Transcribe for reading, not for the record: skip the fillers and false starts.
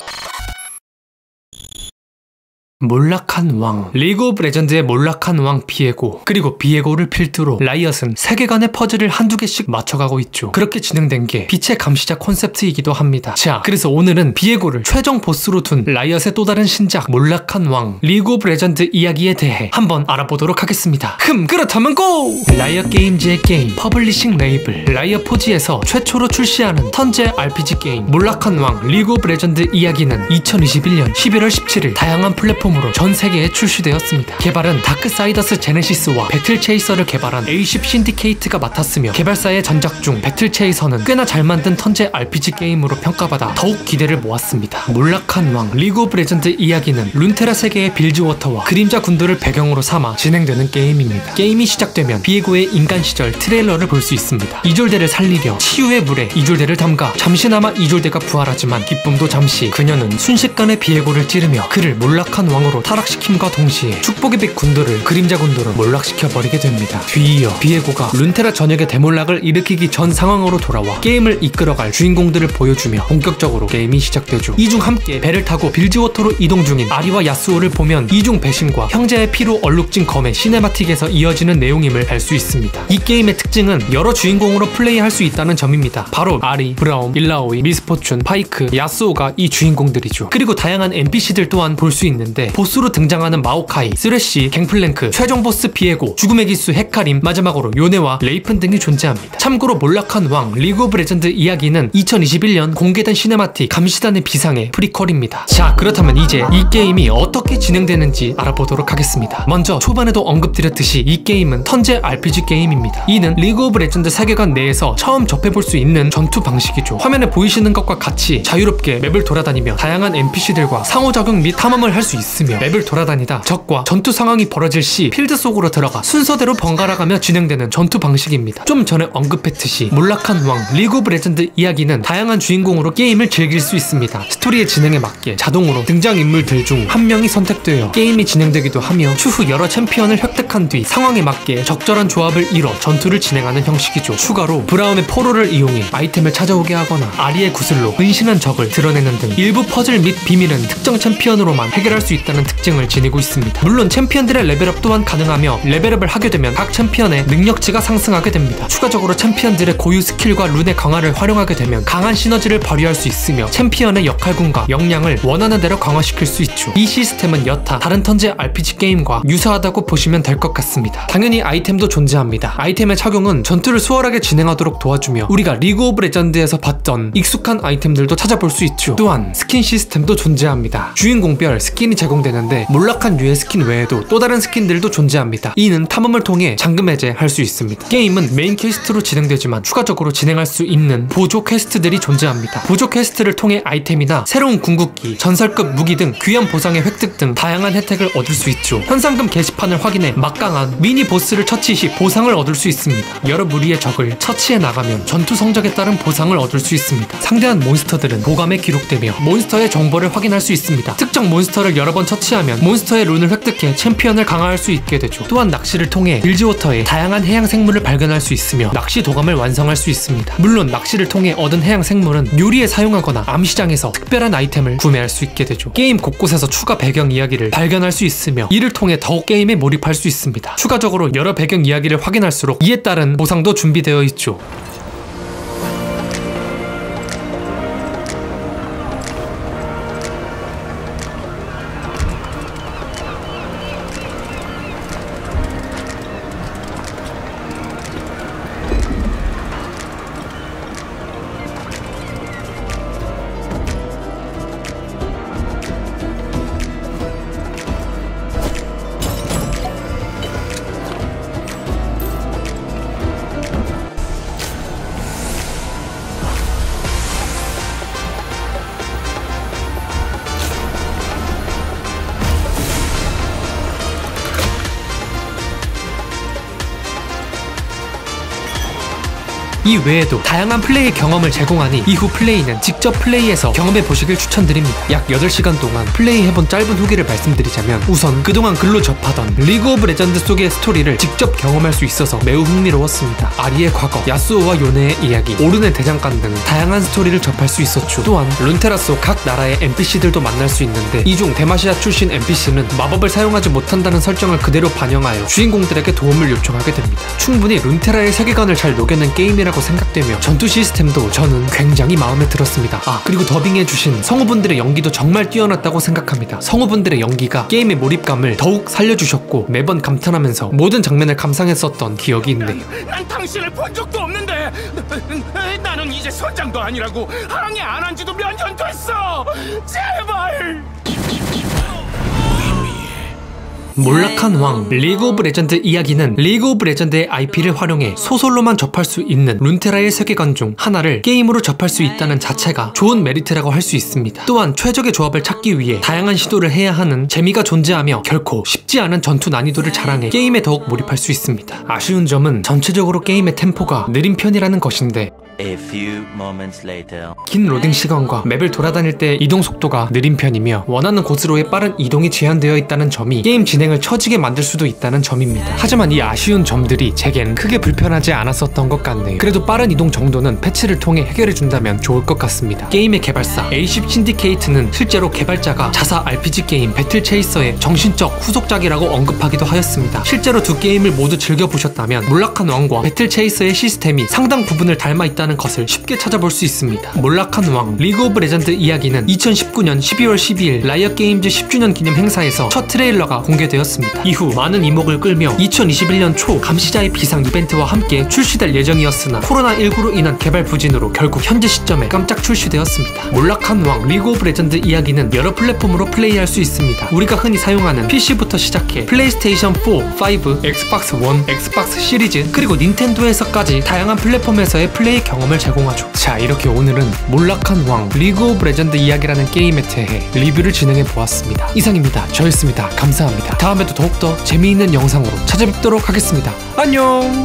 몰락한 왕. 리그 오브 레전드의 몰락한 왕 비에고, 그리고 비에고를 필두로 라이엇은 세계관의 퍼즐을 한두 개씩 맞춰가고 있죠. 그렇게 진행된 게 빛의 감시자 콘셉트이기도 합니다. 자, 그래서 오늘은 비에고를 최종 보스로 둔 라이엇의 또 다른 신작 몰락한 왕 리그 오브 레전드 이야기에 대해 한번 알아보도록 하겠습니다. 그렇다면 고! 라이엇 게임즈의 게임 퍼블리싱 레이블 라이엇 포지에서 최초로 출시하는 턴제 RPG 게임 몰락한 왕 리그 오브 레전드 이야기는 2021년 11월 17일 다양한 플랫폼 전 세계에 출시되었습니다. 개발은 다크사이더스 제네시스와 배틀체이서를 개발한 A10 신디케이트가 맡았으며 개발사의 전작 중 배틀체이서는 꽤나 잘 만든 턴제 RPG 게임으로 평가받아 더욱 기대를 모았습니다. 몰락한 왕 리그 오브 레전드 이야기는 룬테라 세계의 빌즈워터와 그림자 군도를 배경으로 삼아 진행되는 게임입니다. 게임이 시작되면 비에고의 인간 시절 트레일러를 볼 수 있습니다. 이졸데를 살리려 치유의 물에 이졸데를 담가 잠시나마 이졸데가 부활하지만 기쁨도 잠시, 그녀는 순식간에 비에고를 찌르며 그를 몰락한 왕으로 타락시킴과 동시에 축복의 빛 군도를 그림자 군도로 몰락시켜버리게 됩니다. 뒤이어 비에고가 룬테라 전역의 대몰락을 일으키기 전 상황으로 돌아와 게임을 이끌어갈 주인공들을 보여주며 본격적으로 게임이 시작되죠. 이 중 함께 배를 타고 빌즈워터로 이동 중인 아리와 야스오를 보면 이중 배신과 형제의 피로 얼룩진 검의 시네마틱에서 이어지는 내용임을 알 수 있습니다. 이 게임의 특징은 여러 주인공으로 플레이할 수 있다는 점입니다. 바로 아리, 브라움, 일라오이, 미스포춘, 파이크, 야스오가 이 주인공들이죠. 그리고 다양한 NPC들 또한 볼 수 있는데 보스로 등장하는 마오카이, 쓰레쉬, 갱플랭크, 최종 보스 비에고, 죽음의 기수 헤카림, 마지막으로 요네와 레이픈 등이 존재합니다. 참고로 몰락한 왕 리그 오브 레전드 이야기는 2021년 공개된 시네마틱 감시단의 비상의 프리퀄입니다. 자, 그렇다면 이제 이 게임이 어떻게 진행되는지 알아보도록 하겠습니다. 먼저 초반에도 언급드렸듯이 이 게임은 턴제 RPG 게임입니다. 이는 리그 오브 레전드 세계관 내에서 처음 접해볼 수 있는 전투 방식이죠. 화면에 보이시는 것과 같이 자유롭게 맵을 돌아다니며 다양한 NPC들과 상호작용 및 탐험을 할 수 있으며 맵을 돌아다니다 적과 전투 상황이 벌어질 시 필드 속으로 들어가 순서대로 번갈아가며 진행되는 전투 방식입니다. 좀 전에 언급했듯이 몰락한 왕 리그 오브 레전드 이야기는 다양한 주인공으로 게임을 즐길 수 있습니다. 스토리의 진행에 맞게 자동으로 등장인물들 중 한 명이 선택되어 게임이 진행되기도 하며 추후 여러 챔피언을 획득한 뒤 상황에 맞게 적절한 조합을 이뤄 전투를 진행하는 형식이죠. 추가로 브라움의 포로를 이용해 아이템을 찾아오게 하거나 아리의 구슬로 은신한 적을 드러내는 등 일부 퍼즐 및 비밀은 특정 챔피언으로만 해결할 수 있다는 특징을 지니고 있습니다. 물론 챔피언들의 레벨업 또한 가능하며 레벨업을 하게 되면 각 챔피언의 능력치가 상승하게 됩니다. 추가적으로 챔피언들의 고유 스킬과 룬의 강화를 활용하게 되면 강한 시너지를 발휘할 수 있으며 챔피언의 역할군과 역량을 원하는 대로 강화시킬 수 있죠. 이 시스템은 여타 다른 턴제 RPG 게임과 유사하다고 보시면 될 것 같습니다. 당연히 아이템도 존재합니다. 아이템의 착용은 전투를 수월하게 진행하도록 도와주며 우리가 리그 오브 레전드에서 봤던 익숙한 아이템들도 찾아볼 수 있죠. 또한 스킨 시스템도 존재합니다. 주인공별 스킨이 제공되는데 몰락한 류의 스킨 외에도 또 다른 스킨들도 존재합니다. 이는 탐험을 통해 잠금 해제할 수 있습니다. 게임은 메인 퀘스트로 진행되지만 추가적으로 진행할 수 있는 보조 퀘스트들이 존재합니다. 보조 퀘스트를 통해 아이템이나 새로운 궁극기, 전설급 무기 등 귀한 보상의 획득 등 다양한 혜택을 얻을 수 있죠. 현상금 게시판을 확인해 막강한 미니 보스를 처치 시 보상을 얻을 수 있습니다. 여러 무리의 적을 처치해 나가면 전투 성적에 따른 보상을 얻을 수 있습니다. 상대한 몬스터들은 보감에 기록되며 몬스터의 정보를 확인할 수 있습니다. 특정 몬스터를 여러 번 처치하면 몬스터의 룬을 획득해 챔피언을 강화할 수 있게 되죠. 또한 낚시를 통해 빌즈워터에 다양한 해양 생물을 발견할 수 있으며 낚시 도감을 완성할 수 있습니다. 물론 낚시를 통해 얻은 해양 생물은 요리에 사용하거나 암시장에서 특별한 아이템을 구매할 수 있게 되죠. 게임 곳곳에서 추가 배경 이야기를 발견할 수 있으며 이를 통해 더욱 게임에 몰입할 수 있습니다. 추가적으로 여러 배경 이야기를 확인할수록 이에 따른 보상도 준비되어 있죠. 이 외에도 다양한 플레이 경험을 제공하니 이후 플레이는 직접 플레이해서 경험해 보시길 추천드립니다. 약 8시간 동안 플레이해본 짧은 후기를 말씀드리자면, 우선 그동안 글로 접하던 리그 오브 레전드 속의 스토리를 직접 경험할 수 있어서 매우 흥미로웠습니다. 아리의 과거, 야스오와 요네의 이야기, 오른의 대장간 등 다양한 스토리를 접할 수 있었죠. 또한 룬테라 속 각 나라의 NPC들도 만날 수 있는데, 이 중 대마시아 출신 NPC는 마법을 사용하지 못한다는 설정을 그대로 반영하여 주인공들에게 도움을 요청하게 됩니다. 충분히 룬테라의 세계관을 잘 녹여낸 게임이라고 생각되며 전투 시스템도 저는 굉장히 마음에 들었습니다. 그리고 더빙해주신 성우분들의 연기도 정말 뛰어났다고 생각합니다. 성우분들의 연기가 게임의 몰입감을 더욱 살려주셨고 매번 감탄하면서 모든 장면을 감상했었던 기억이 있네요. 난 당신을 본 적도 없는데 나는 이제 선장도 아니라고 항해 안 한 지도 몇 년 됐어. 제발. 몰락한 왕, 리그 오브 레전드 이야기는 리그 오브 레전드의 IP를 활용해 소설로만 접할 수 있는 룬테라의 세계관 중 하나를 게임으로 접할 수 있다는 자체가 좋은 메리트라고 할 수 있습니다. 또한 최적의 조합을 찾기 위해 다양한 시도를 해야 하는 재미가 존재하며 결코 쉽지 않은 전투 난이도를 자랑해 게임에 더욱 몰입할 수 있습니다. 아쉬운 점은 전체적으로 게임의 템포가 느린 편이라는 것인데, A few moments later. 긴 로딩 시간과 맵을 돌아다닐 때 이동 속도가 느린 편이며 원하는 곳으로의 빠른 이동이 제한되어 있다는 점이 게임 진행을 처지게 만들 수도 있다는 점입니다. 하지만 이 아쉬운 점들이 제겐 크게 불편하지 않았었던 것 같네요. 그래도 빠른 이동 정도는 패치를 통해 해결해준다면 좋을 것 같습니다. 게임의 개발사 A10 신디케이트는 실제로 개발자가 자사 RPG 게임 배틀 체이서의 정신적 후속작이라고 언급하기도 하였습니다. 실제로 두 게임을 모두 즐겨보셨다면 몰락한 왕과 배틀 체이서의 시스템이 상당 부분을 닮아있다는 것을 쉽게 찾아볼 수 있습니다. 몰락한 왕, 리그 오브 레전드 이야기는 2019년 12월 12일 라이엇 게임즈 10주년 기념 행사에서 첫 트레일러가 공개되었습니다. 이후 많은 이목을 끌며 2021년 초 감시자의 비상 이벤트와 함께 출시될 예정이었으나 코로나19로 인한 개발 부진으로 결국 현재 시점에 깜짝 출시되었습니다. 몰락한 왕, 리그 오브 레전드 이야기는 여러 플랫폼으로 플레이할 수 있습니다. 우리가 흔히 사용하는 PC부터 시작해 플레이스테이션 4, 5, 엑스박스 1, 엑스박스 시리즈, 그리고 닌텐도에서까지 다양한 플랫폼에서의 플레이 경험을 제공하죠. 자, 이렇게 오늘은 몰락한 왕, 리그 오브 레전드 이야기라는 게임에 대해 리뷰를 진행해 보았습니다. 이상입니다. 저였습니다. 감사합니다. 다음에도 더욱더 재미있는 영상으로 찾아뵙도록 하겠습니다. 안녕!